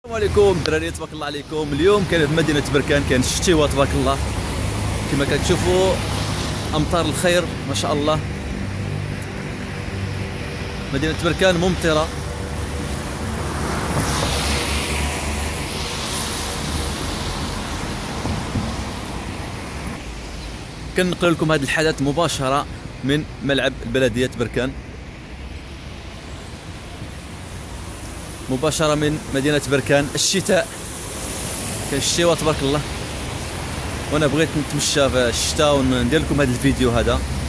السلام عليكم الدراري، تبارك الله عليكم. اليوم كان في مدينه بركان، كان الشتيوه تبارك الله كما كتشوفوا، امطار الخير ما شاء الله. مدينه بركان ممطره. كنقل لكم هذا الحدث مباشره من ملعب بلديه بركان، مباشرة من مدينة بركان. الشتاء كان الشتاء تبارك الله، وانا بغيت نتمشى في الشتاء وندير لكم هذا الفيديو هذا.